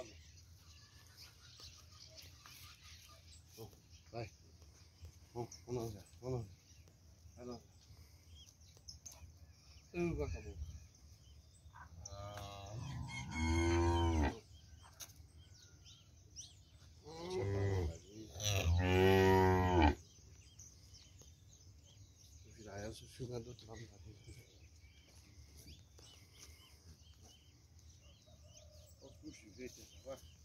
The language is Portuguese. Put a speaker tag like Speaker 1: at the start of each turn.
Speaker 1: Vai. Vamos lá, vamos lá. Vai lá. Acabou. Vou virar ela, se filmar do outro lado da vida. Puxa, jeito, vai.